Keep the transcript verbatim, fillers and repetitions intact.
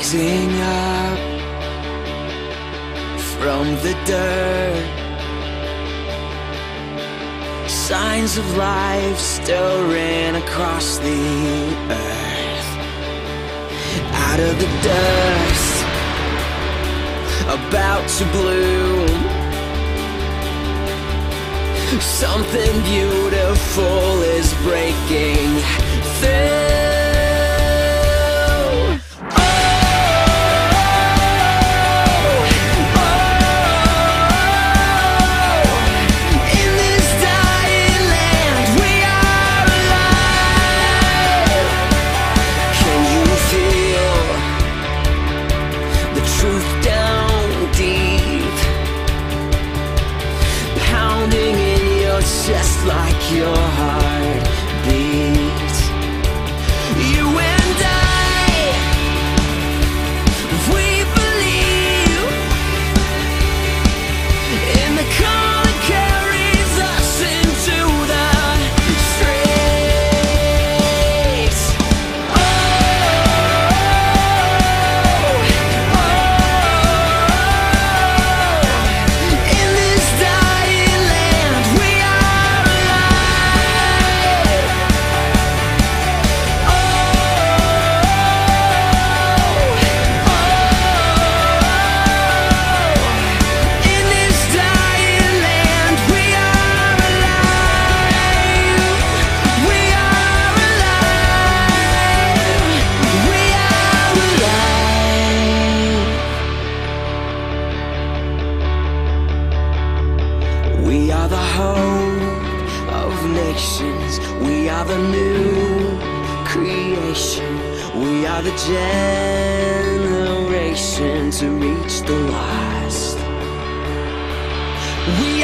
Rising up from the dirt, signs of life stirring across the earth. Out of the dust, about to bloom, something beautiful is breaking through. Just like your heart beats, you and I, we believe in the call that carries us into the streets. Oh, oh, oh. In this dying land we We are the hope of nations. We are the new creation. We are the generation to reach the lost. We